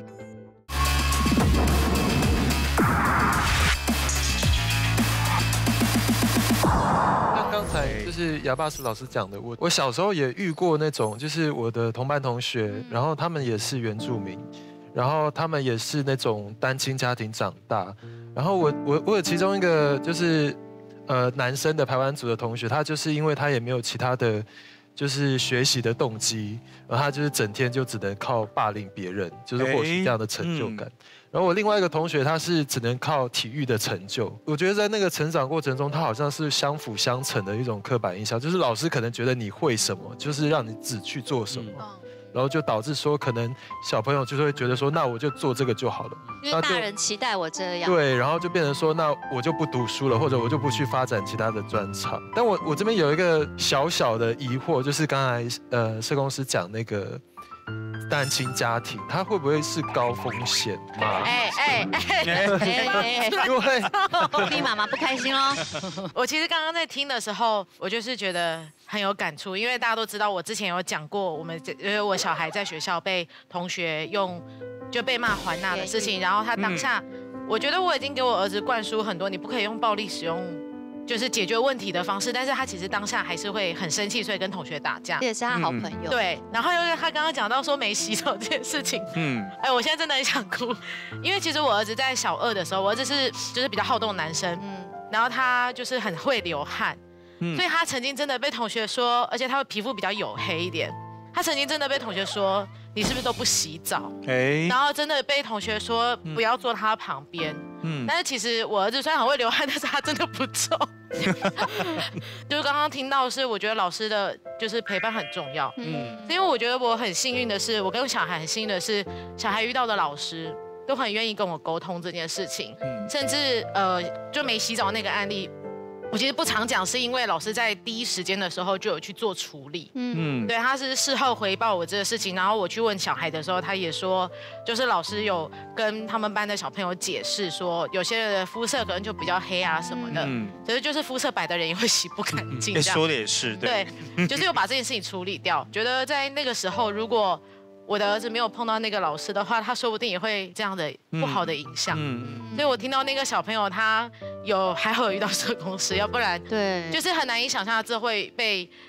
像刚才就是哑巴斯老师讲的，我我小时候也遇过那种，就是我的同班同学，然后他们也是原住民，然后他们也是那种单亲家庭长大，然后我我我有其中一个就是。呃，男生的排湾族的同学，他就是因为他也没有其他的，就是学习的动机，然后他就是整天就只能靠霸凌别人，就是获取这样的成就感。欸嗯、然后我另外一个同学，他是只能靠体育的成就。我觉得在那个成长过程中，他好像是相辅相成的一种刻板印象，就是老师可能觉得你会什么，就是让你只去做什么。嗯然后就导致说，可能小朋友就会觉得说，那我就做这个就好了， 因为大人期待我这样。 对，然后就变成说，那我就不读书了，或者我就不去发展其他的专长。但我我这边有一个小小的疑惑，就是刚才呃社工师讲那个单亲家庭，他会不会是高风险嘛？哎哎哎，因为你妈妈不开心哦。 我其实刚刚在听的时候，我就是觉得很有感触，因为大家都知道，我之前有讲过，我们因为我小孩在学校被同学用就被骂还纳的事情，然后他当下，嗯、我觉得我已经给我儿子灌输很多，你不可以用暴力使用。就是解决问题的方式，但是他其实当下还是会很生气，所以跟同学打架。 这也是他好朋友。 对，然后又他刚刚讲到说没洗手这件事情，嗯，哎，我现在真的很想哭，因为其实我儿子在小二的时候，我儿子是就是比较好动的男生，嗯，然后他就是很会流汗，嗯，所以他曾经真的被同学说，而且他的皮肤比较黝黑一点，他曾经真的被同学说你是不是都不洗澡？哎，然后真的被同学说不要坐他旁边。嗯，但是其实我儿子虽然很会流汗，但是他真的不臭。就是刚刚听到是，我觉得老师的就是陪伴很重要。嗯，因为我觉得我很幸运的是，我跟小孩很幸运的是，小孩遇到的老师都很愿意跟我沟通这件事情。嗯，甚至呃，就没洗澡那个案例。我其实不常讲，是因为老师在第一时间的时候就有去做处理。嗯，对，他是事后回报我这个事情，然后我去问小孩的时候，他也说，就是老师有跟他们班的小朋友解释说，有些人的肤色可能就比较黑啊什么的，嗯，可是就是肤色白的人也会洗不干净。 嗯、说的也是，对， 对就是有把这件事情处理掉。觉得在那个时候，如果我的儿子没有碰到那个老师的话，他说不定也会这样的不好的影响。嗯，所以我听到那个小朋友他有还好有遇到社工师，要不然对，就是很难以想象这会被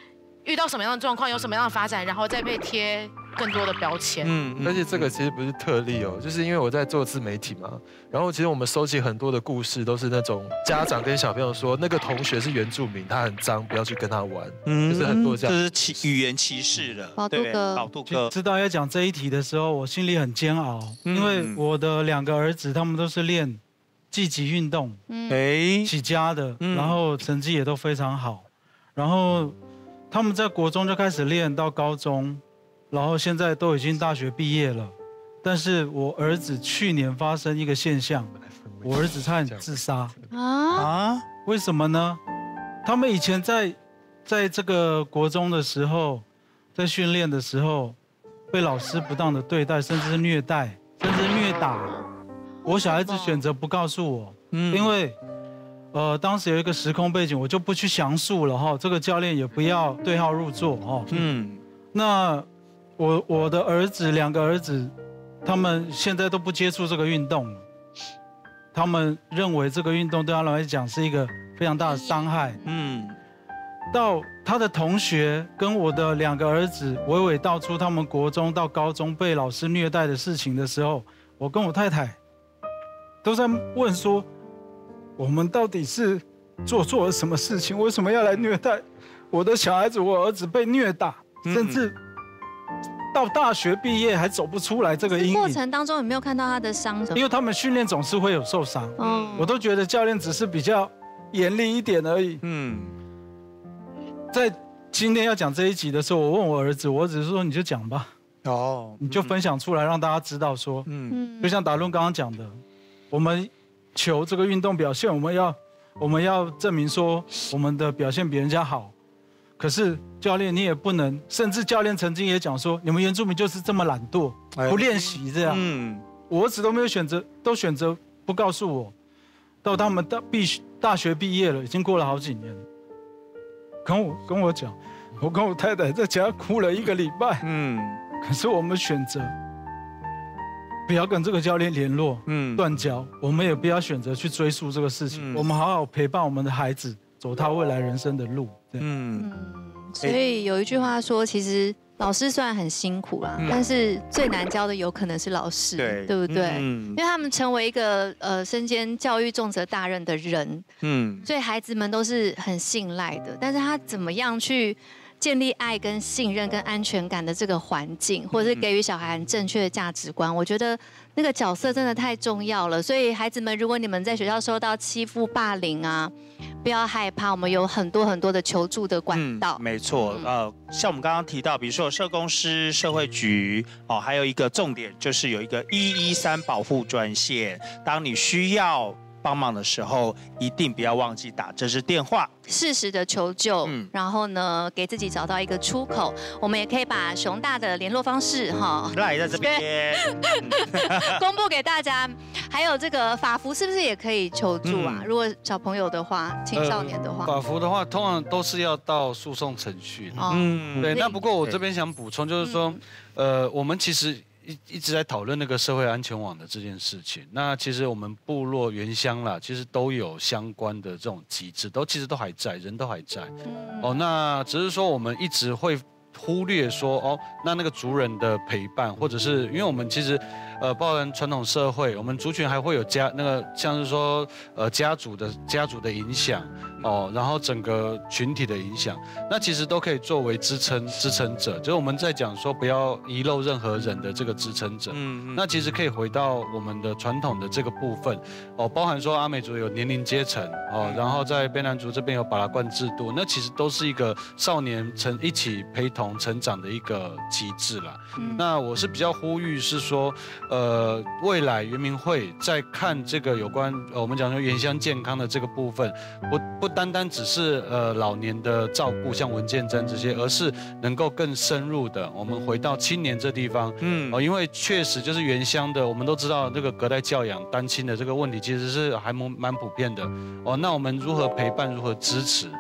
遇到什么样的状况，有什么样的发展，然后再被贴更多的标签。 嗯，而且这个其实不是特例哦，就是因为我在做自媒体嘛，然后其实我们收集很多的故事，都是那种家长跟小朋友说，那个同学是原住民，他很脏，不要去跟他玩，嗯，就是很多这样， 就是歧语言歧视的。 宝杜哥， 宝杜哥， 知道要讲这一题的时候，我心里很煎熬，因为我的两个儿子他们都是练技击运动，哎起家的，然后成绩也都非常好，然后。他们在国中就开始练，到高中，然后现在都已经大学毕业了。但是我儿子去年发生一个现象，我儿子差点自杀啊啊！为什么呢？他们以前在在这个国中的时候，在训练的时候，被老师不当的对待，甚至是虐待，甚至虐打。我小孩子选择不告诉我，因为。呃，当时有一个时空背景，我就不去详述了哈。这个教练也不要对号入座哈。嗯，那我我的儿子两个儿子，他们现在都不接触这个运动了。他们认为这个运动对他们来讲是一个非常大的伤害。嗯，到他的同学跟我的两个儿子娓娓道出他们国中到高中被老师虐待的事情的时候，我跟我太太都在问说。我们到底是做错了什么事情？为什么要来虐待我的小孩子？我儿子被虐打，甚至到大学毕业还走不出来这个阴影。 过程当中有没有看到他的伤？ 因为他们训练总是会有受伤，嗯，我都觉得教练只是比较严厉一点而已。嗯，在今天要讲这一集的时候，我问我儿子，我只是说你就讲吧，哦，你就分享出来让大家知道说，嗯，就像达伦刚刚讲的，我们。求这个运动表现，我们要我们要证明说我们的表现比人家好，可是教练你也不能，甚至教练曾经也讲说，你们原住民就是这么懒惰，不练习这样。嗯，我儿子都没有选择，都选择不告诉我，到他们大必须大学毕业了，已经过了好几年，跟我跟我讲，我跟我太太在家哭了一个礼拜。嗯，可是我们选择。不要跟这个教练联络，嗯，断交。我们也不要选择去追溯这个事情，嗯、我们好好陪伴我们的孩子，走他未来人生的路。嗯， 所以有一句话说，其实老师虽然很辛苦啦，嗯、但是最难教的有可能是老师，对，对不对？嗯、因为他们成为一个呃身兼教育重责大任的人，嗯，所以孩子们都是很信赖的。但是他怎么样去？建立爱跟信任跟安全感的这个环境，或者是给予小孩很正确的价值观，我觉得那个角色真的太重要了。所以孩子们，如果你们在学校受到欺负、霸凌啊，不要害怕，我们有很多很多的求助的管道。 嗯、没错，呃，像我们刚刚提到，比如说有社工师、社会局，哦，还有一个重点就是有一个一一三保护专线，当你需要。帮忙的时候，一定不要忘记打这支电话， 适时的求救。嗯，然后呢，给自己找到一个出口。我们也可以把熊大的联络方式哈， 赖在这边公布给大家。还有这个法服是不是也可以求助啊？嗯、如果小朋友的话，青少年的话， 呃、法服的话，通常都是要到诉讼程序。哦、嗯，对。那不过我这边想补充，就是说，嗯、呃，我们其实。一一直在讨论那个社会安全网的这件事情。那其实我们部落原乡啦，其实都有相关的这种机制，都其实都还在，人都还在。哦，那只是说我们一直会忽略说，哦，那那个族人的陪伴，或者是因为我们其实，呃，包含传统社会，我们族群还会有家那个像是说，呃，家族的家族的影响。哦，然后整个群体的影响，那其实都可以作为支撑支撑者，就是我们在讲说不要遗漏任何人的这个支撑者。嗯，那其实可以回到我们的传统的这个部分，哦，包含说阿美族有年龄阶层，哦，然后在卑南族这边有巴拉冠制度，那其实都是一个少年成一起陪同成长的一个机制啦。嗯，那我是比较呼吁是说，呃，未来原民会在看这个有关、呃、我们讲说原乡健康的这个部分，不不。不单单只是呃老年的照顾，像文健针这些，而是能够更深入的，我们回到青年这地方，嗯，哦，因为确实就是原乡的，我们都知道这个隔代教养、单亲的这个问题，其实是还蛮蛮普遍的，哦，那我们如何陪伴，如何支持？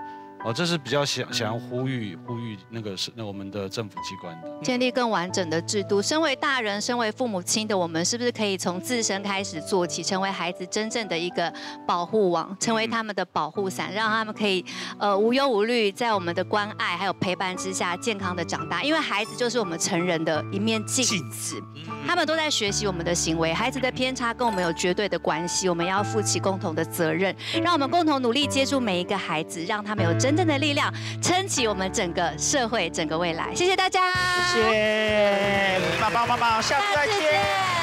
哦，这是比较想想要呼吁呼吁那个是那我们的政府机关的， 建立更完整的制度。身为大人，身为父母亲的我们，是不是可以从自身开始做起，成为孩子真正的一个保护网，成为他们的保护伞，让他们可以呃无忧无虑，在我们的关爱还有陪伴之下，健康的长大。因为孩子就是我们成人的一面镜子，他们都在学习我们的行为，孩子的偏差跟我们有绝对的关系，我们要负起共同的责任，让我们共同努力接触每一个孩子，让他们有真正的力量，撑起我们整个社会、整个未来。谢谢大家， 谢谢，棒棒棒棒，下次再见。